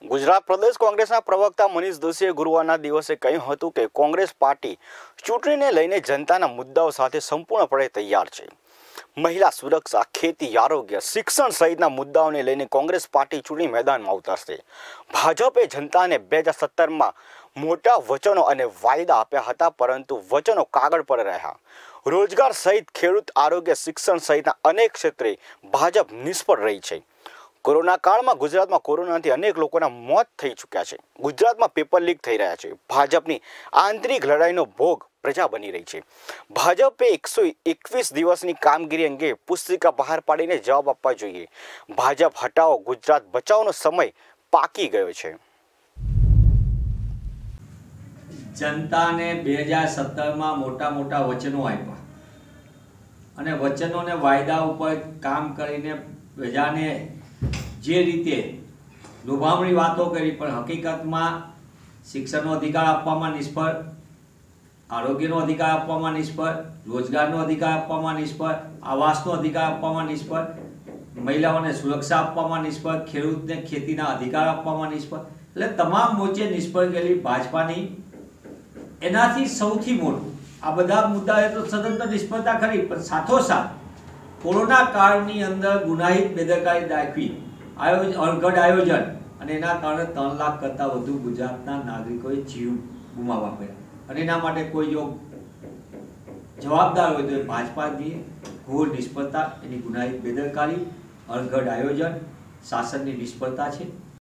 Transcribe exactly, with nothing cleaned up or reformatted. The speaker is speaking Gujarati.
ગુજરાત પ્રદેશ કોંગ્રેસના પ્રવક્તા મનીષ દોશીએ ગુરુવારના દિવસે કહ્યું હતું કે કોંગ્રેસ પાર્ટી ચૂંટણીને લઈને જનતાના મુદ્દાઓ સાથે સંપૂર્ણપણે તૈયાર છે। મહિલા સુરક્ષા, ખેતી, આરોગ્ય, શિક્ષણ સહિતના મુદ્દાઓને લઈને કોંગ્રેસ પાર્ટી ચૂંટણી મેદાનમાં ઉતરશે। ભાજપે જનતાને બે હજાર સત્તરમાં મોટા વચનો અને વાયદા આપ્યા હતા, પરંતુ વચનો કાગળ પર રહ્યા। રોજગાર સહિત ખેડૂત, આરોગ્ય, શિક્ષણ સહિતના અનેક ક્ષેત્રે ભાજપ નિષ્ફળ રહી છે। કોરોના કાળમાં ગુજરાતમાં કોરોનાથી અનેક લોકોના મોત થઈ ચૂક્યા છે। ગુજરાતમાં પેપર લીક થઈ રહ્યા છે। ભાજપની આંતરિક લડાઈનો ભોગ પ્રજા બની રહી છે। ભાજપે એકસો એકવીસ દિવસની કામગીરી અંગે પુસ્તિકા બહાર પાડીને જવાબ આપવા જોઈએ। ભાજપ હટાવો, ગુજરાત બચાવનો સમય પાકી ગયો છે। જનતાને બે હજાર સત્તરમાં મોટા મોટા વચનો આપ્યા અને વચનોને વાયદા ઉપર કામ કરીને પ્રજાને જે રીતે લોભામણી વાતો કરી, પણ હકીકતમાં શિક્ષણનો અધિકાર આપવામાં નિષ્ફળ, આરોગ્યનો અધિકાર આપવામાં નિષ્ફળ, રોજગારનો અધિકાર આપવામાં નિષ્ફળ, આવાસનો અધિકાર આપવામાં નિષ્ફળ, મહિલાઓને સુરક્ષા આપવામાં નિષ્ફળ, ખેડૂતને ખેતીના અધિકાર આપવામાં નિષ્ફળ, એટલે તમામ મોરચે નિષ્ફળ ગયેલી ભાજપાની એનાથી સૌથી મોટું આ બધા મુદ્દાએ તો સતત નિષ્ફળતા ખરી, પણ સાથોસાથ કોરોના કાળની અંદર ગુનાહિત બેદરકારી દાખવી, આયોજન અણઘડ આયોજન અને એના કારણે ત્રણ લાખ કરતાં વધુ ગુજરાતના નાગરિકોએ જીવ ગુમાવવા પડ્યા અને એના માટે કોઈ જો જવાબદાર હોય તો એ ભાજપાની ઘોર નિષ્ફળતા, એની ગુનાહિત બેદરકારી, અણઘડ આયોજન, શાસનની નિષ્ફળતા છે।